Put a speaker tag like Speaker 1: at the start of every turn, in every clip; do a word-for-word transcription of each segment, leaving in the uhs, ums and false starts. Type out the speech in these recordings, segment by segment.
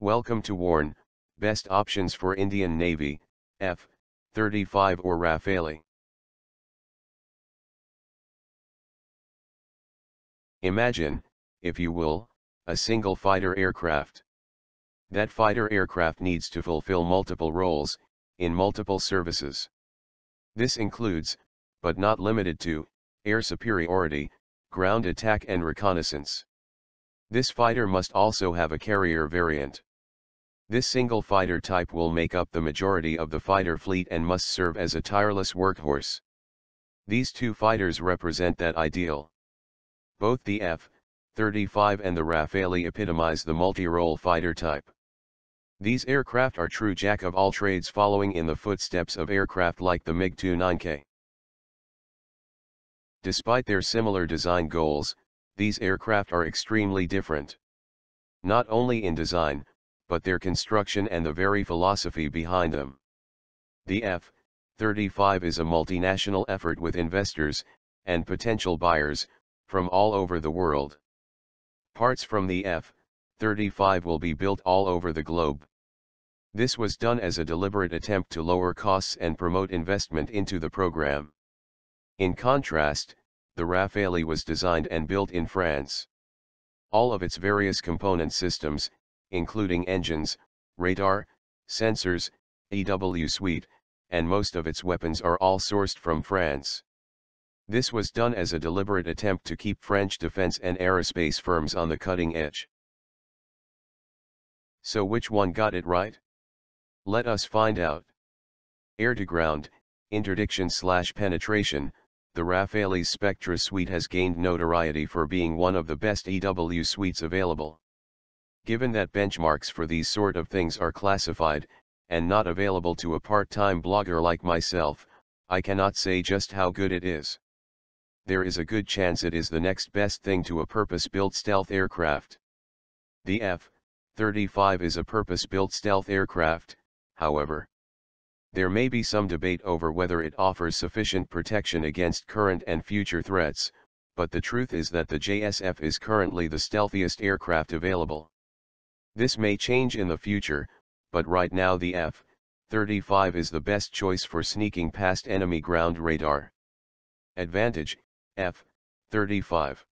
Speaker 1: Welcome to Warn, best options for Indian Navy, F thirty-five or Rafale. Imagine, if you will, a single fighter aircraft. That fighter aircraft needs to fulfill multiple roles, in multiple services. This includes, but not limited to, air superiority, ground attack and reconnaissance. This fighter must also have a carrier variant. This single fighter type will make up the majority of the fighter fleet and must serve as a tireless workhorse. These two fighters represent that ideal. Both the F thirty-five and the Rafale epitomize the multirole fighter type. These aircraft are true jack-of-all-trades, following in the footsteps of aircraft like the MiG twenty-nine K. Despite their similar design goals, these aircraft are extremely different. Not only in design, but their construction and the very philosophy behind them. The F thirty-five is a multinational effort with investors, and potential buyers, from all over the world. Parts from the F thirty-five will be built all over the globe. This was done as a deliberate attempt to lower costs and promote investment into the program. In contrast, the Rafale was designed and built in France. All of its various component systems, including engines, radar, sensors, E W suite, and most of its weapons are all sourced from France. This was done as a deliberate attempt to keep French defense and aerospace firms on the cutting edge. So which one got it right? Let us find out. Air-to-ground, interdiction slash penetration, the Rafale's Spectra suite has gained notoriety for being one of the best E W suites available. Given that benchmarks for these sort of things are classified, and not available to a part-time blogger like myself, I cannot say just how good it is. There is a good chance it is the next best thing to a purpose-built stealth aircraft. The F thirty-five is a purpose-built stealth aircraft, however. There may be some debate over whether it offers sufficient protection against current and future threats, but the truth is that the J S F is currently the stealthiest aircraft available. This may change in the future, but right now the F thirty-five is the best choice for sneaking past enemy ground radar. Advantage, F thirty-five.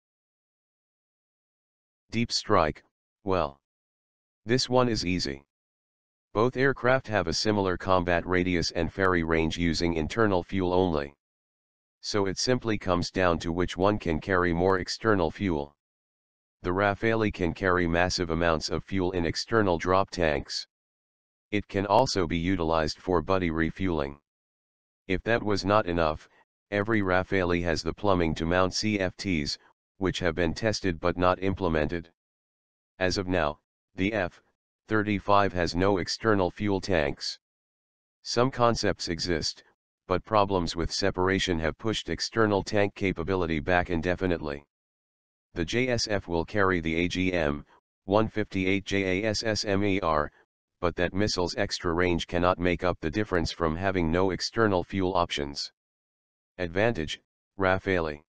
Speaker 1: Deep strike, well. This one is easy. Both aircraft have a similar combat radius and ferry range using internal fuel only. So it simply comes down to which one can carry more external fuel. The Rafale can carry massive amounts of fuel in external drop tanks. It can also be utilized for buddy refueling. If that was not enough, every Rafale has the plumbing to mount C F Ts, which have been tested but not implemented. As of now, the F thirty-five has no external fuel tanks. Some concepts exist, but problems with separation have pushed external tank capability back indefinitely. The J S F will carry the A G M one fifty-eight J A S S M E R, but that missile's extra range cannot make up the difference from having no external fuel options. Advantage, Rafale.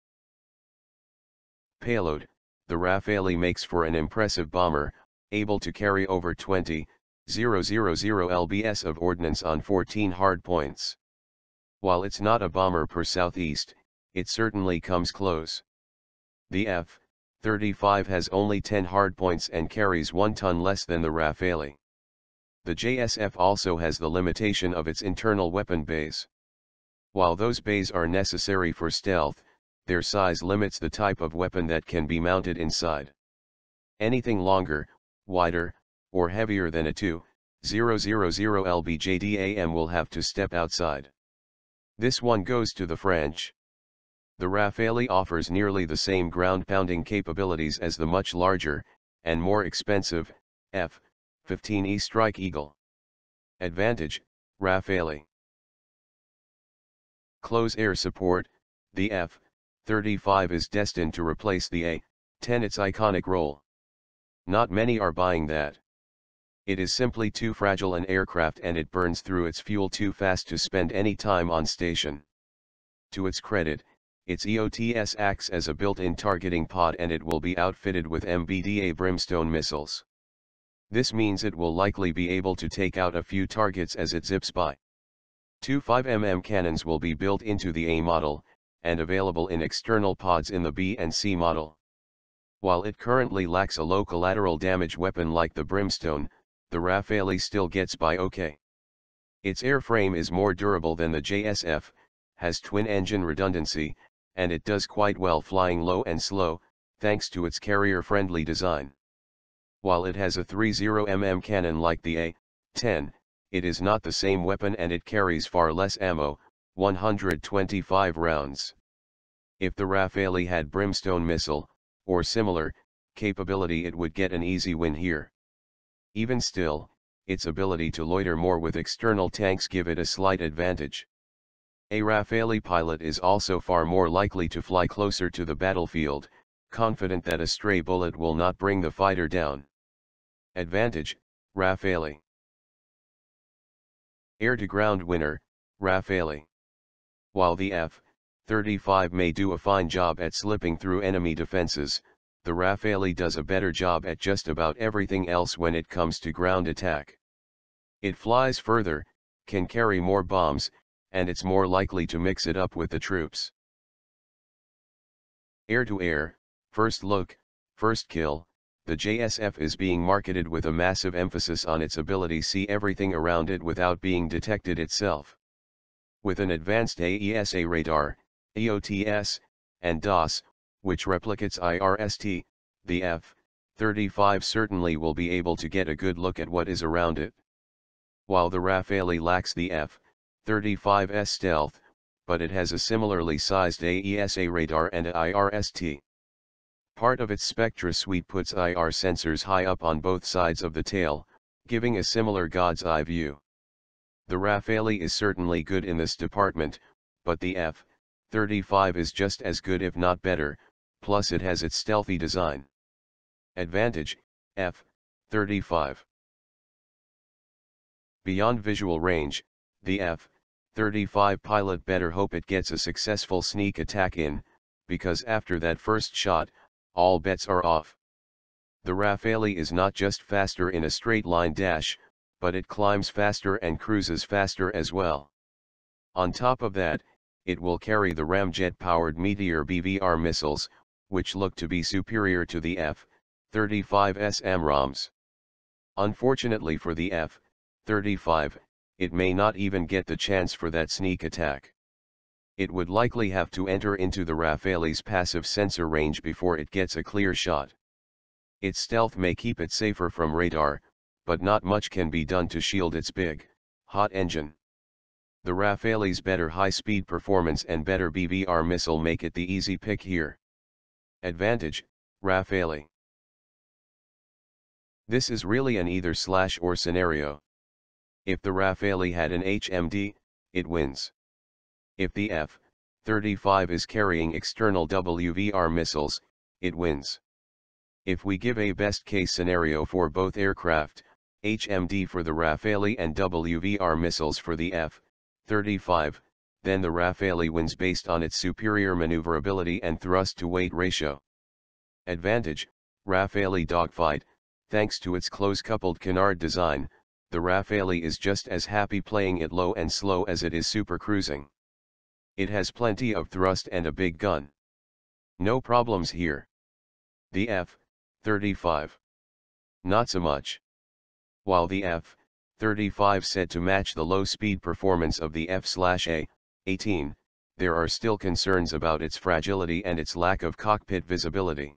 Speaker 1: Payload, the Rafale makes for an impressive bomber, able to carry over twenty thousand lbs of ordnance on fourteen hardpoints. While it's not a bomber per southeast, it certainly comes close. The F thirty-five has only ten hardpoints and carries one ton less than the Rafale. The J S F also has the limitation of its internal weapon bays. While those bays are necessary for stealth, their size limits the type of weapon that can be mounted inside. Anything longer, wider, or heavier than a two thousand lbjdam will have to step outside. This one goes to the French. The Rafale offers nearly the same ground-pounding capabilities as the much larger, and more expensive, F fifteen E Strike Eagle. Advantage, Rafale. Close air support, the F thirty-five is destined to replace the A ten, its iconic role. Not many are buying that. It is simply too fragile an aircraft and it burns through its fuel too fast to spend any time on station. To its credit, its E O T S acts as a built-in targeting pod and it will be outfitted with M B D A Brimstone missiles. This means it will likely be able to take out a few targets as it zips by. Two five millimeter cannons will be built into the A model, and available in external pods in the B and C model. While it currently lacks a low collateral damage weapon like the Brimstone, the Rafale still gets by okay. Its airframe is more durable than the J S F, has twin-engine redundancy, and it does quite well flying low and slow, thanks to its carrier-friendly design. While it has a thirty millimeter cannon like the A ten, it is not the same weapon and it carries far less ammo, one hundred twenty-five rounds. If the Rafale had Brimstone missile, or similar, capability, it would get an easy win here. Even still, its ability to loiter more with external tanks give it a slight advantage. A Rafale pilot is also far more likely to fly closer to the battlefield, confident that a stray bullet will not bring the fighter down. Advantage, Rafale. Air-to-ground winner, Rafale. While the F thirty-five may do a fine job at slipping through enemy defenses, the Rafale does a better job at just about everything else when it comes to ground attack. It flies further, can carry more bombs, and it's more likely to mix it up with the troops. Air-to-air, first look, first kill, the J S F is being marketed with a massive emphasis on its ability to see everything around it without being detected itself. With an advanced A E S A radar, E O T S, and D O S, which replicates I R S T, the F thirty-five certainly will be able to get a good look at what is around it. While the Rafale lacks the F thirty-five's stealth, but it has a similarly sized A E S A radar and a I R S T. Part of its spectra suite puts I R sensors high up on both sides of the tail, giving a similar God's eye view. The Rafale is certainly good in this department, but the F thirty-five is just as good if not better, plus it has its stealthy design. Advantage, F thirty-five. Beyond visual range, the F thirty-five pilot better hope it gets a successful sneak attack in, because after that first shot, all bets are off. The Rafale is not just faster in a straight line dash, but it climbs faster and cruises faster as well. On top of that, it will carry the ramjet-powered Meteor B V R missiles, which look to be superior to the F thirty-five's AMRAAMs. Unfortunately for the F thirty-five, it may not even get the chance for that sneak attack. It would likely have to enter into the Rafale's passive sensor range before it gets a clear shot. Its stealth may keep it safer from radar, but not much can be done to shield its big, hot engine. The Rafale's better high-speed performance and better B V R missile make it the easy pick here. Advantage, Rafale. This is really an either-slash-or scenario. If the Rafale had an H M D, it wins. If the F thirty-five is carrying external W V R missiles, it wins. If we give a best-case scenario for both aircraft, H M D for the Rafale and W V R missiles for the F thirty-five, then the Rafale wins based on its superior maneuverability and thrust-to-weight ratio. Advantage, Rafale dogfight. Thanks to its close-coupled canard design, the Rafale is just as happy playing it low and slow as it is supercruising. It has plenty of thrust and a big gun. No problems here. The F thirty-five. Not so much. While the F thirty-five said to match the low-speed performance of the F A eighteen, there are still concerns about its fragility and its lack of cockpit visibility.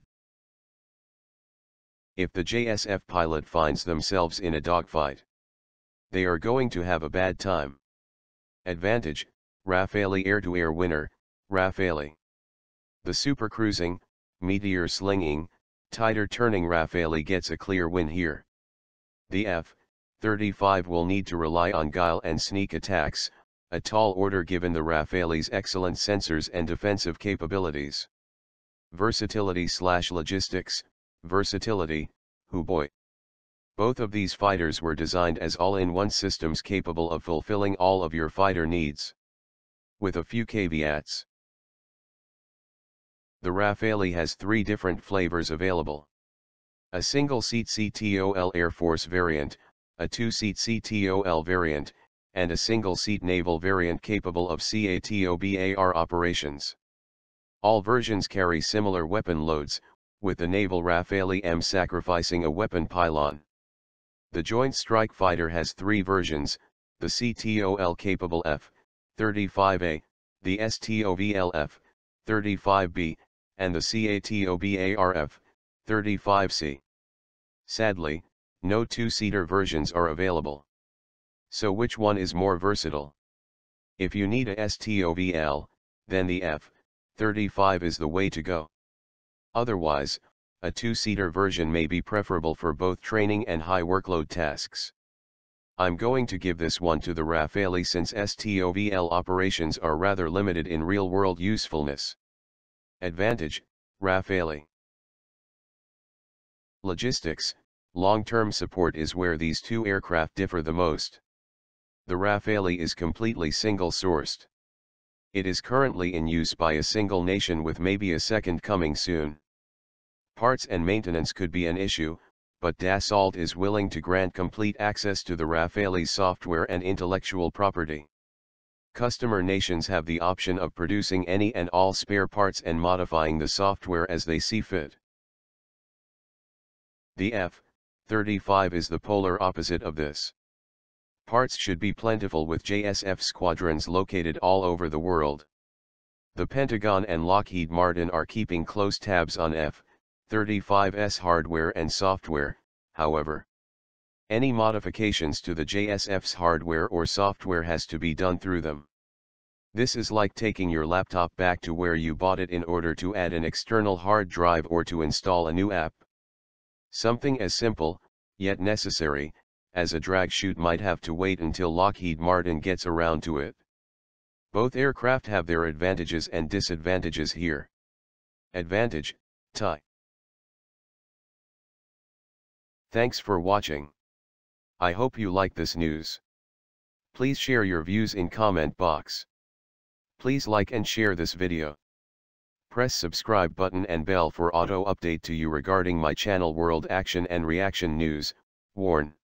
Speaker 1: If the J S F pilot finds themselves in a dogfight, they are going to have a bad time. Advantage, Rafale air-to-air winner, Rafale. The supercruising, meteor slinging, tighter turning Rafale gets a clear win here. The F thirty-five will need to rely on guile and sneak attacks, a tall order given the Rafale's excellent sensors and defensive capabilities. Versatility slash logistics, versatility, hoo boy. Both of these fighters were designed as all-in-one systems capable of fulfilling all of your fighter needs. With a few caveats. The Rafale has three different flavors available. A single-seat C T O L Air Force variant, a two-seat C T O L variant, and a single-seat naval variant capable of CATOBAR operations. All versions carry similar weapon loads, with the naval Rafale M sacrificing a weapon pylon. The Joint Strike Fighter has three versions, the C T O L-capable F thirty-five A, the STOVL F thirty-five B, and the CATOBAR F thirty-five C. Sadly, no two-seater versions are available. So which one is more versatile? If you need a STOVL, then the F thirty-five is the way to go. Otherwise, a two-seater version may be preferable for both training and high workload tasks. I'm going to give this one to the Rafale since STOVL operations are rather limited in real-world usefulness. Advantage, Rafale. Logistics, long-term support is where these two aircraft differ the most. The Rafale is completely single-sourced. It is currently in use by a single nation with maybe a second coming soon. Parts and maintenance could be an issue, but Dassault is willing to grant complete access to the Rafale's software and intellectual property. Customer nations have the option of producing any and all spare parts and modifying the software as they see fit. The F thirty-five is the polar opposite of this. Parts should be plentiful with J S F squadrons located all over the world. The Pentagon and Lockheed Martin are keeping close tabs on F thirty-five's hardware and software, however. Any modifications to the J S F's hardware or software has to be done through them. This is like taking your laptop back to where you bought it in order to add an external hard drive or to install a new app. Something as simple, yet necessary, as a drag chute might have to wait until Lockheed Martin gets around to it. Both aircraft have their advantages and disadvantages here. Advantage, T I. Thanks for watching. I hope you like this news. Please share your views in comment box. Please like and share this video. Press subscribe button and bell for auto update to you regarding my channel world action and reaction news. Warn.